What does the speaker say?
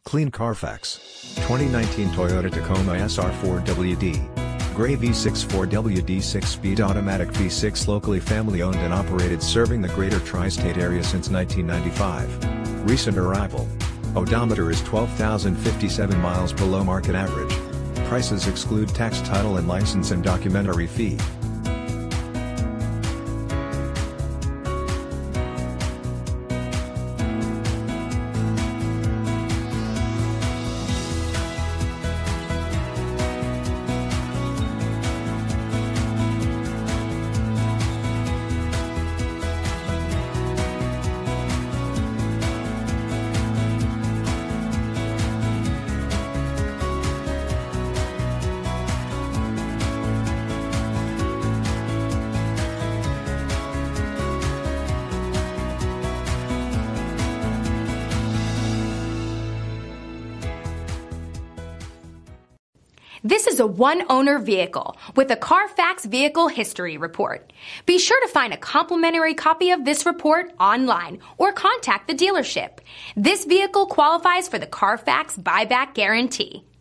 Clean CARFAX. 2019 Toyota Tacoma SR4WD. Gray V6 4WD 6-speed automatic V6 locally family owned and operated serving the greater tri-state area since 1995. Recent arrival. Odometer is 12,057 miles below market average. Prices exclude tax, title and license and documentary fee. This is a one-owner vehicle with a CARFAX Vehicle History Report. Be sure to find a complimentary copy of this report online or contact the dealership. This vehicle qualifies for the CARFAX Buyback Guarantee.